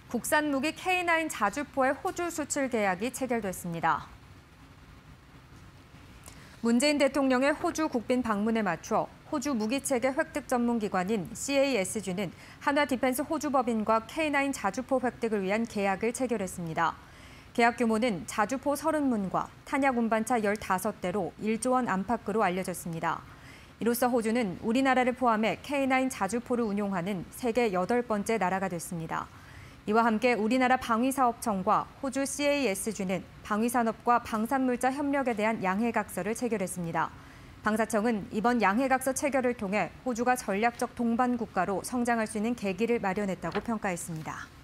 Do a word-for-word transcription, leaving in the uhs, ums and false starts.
국산 무기 케이 나인 자주포의 호주 수출 계약이 체결됐습니다. 문재인 대통령의 호주 국빈 방문에 맞춰 호주 무기체계 획득 전문기관인 씨 에이 에스 지는 한화 디펜스 호주 법인과 케이 나인 자주포 획득을 위한 계약을 체결했습니다. 계약 규모는 자주포 서른 문과 탄약 운반차 열다섯 대로 일조 원 안팎으로 알려졌습니다. 이로써 호주는 우리나라를 포함해 케이 나인 자주포를 운용하는 세계 여덟 번째 나라가 됐습니다. 이와 함께 우리나라 방위사업청과 호주 씨 에이 에스 지는 방위산업과 방산물자 협력에 대한 양해각서를 체결했습니다. 방사청은 이번 양해각서 체결을 통해 호주가 전략적 동반 국가로 성장할 수 있는 계기를 마련했다고 평가했습니다.